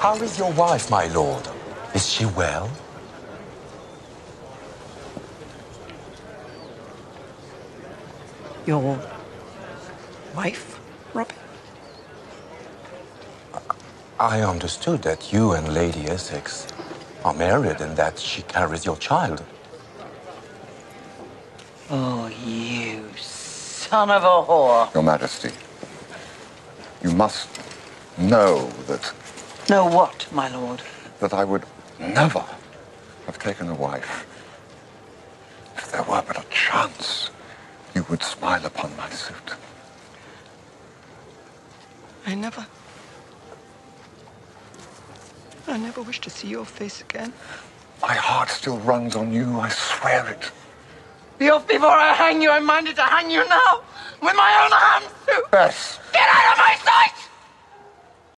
How is your wife, my lord? Is she well? Your wife, Robin? I understood that you and Lady Essex are married and that she carries your child. Oh, you son of a whore. Your Majesty, you must know that... Know what, my lord? that I would never have taken a wife if there were but a chance you would smile upon my suit. I never wish to see your face again. My heart still runs on you, I swear it. Be off before I hang you. I'm minded to hang you now. With my own hands, too. Bess! Get out of my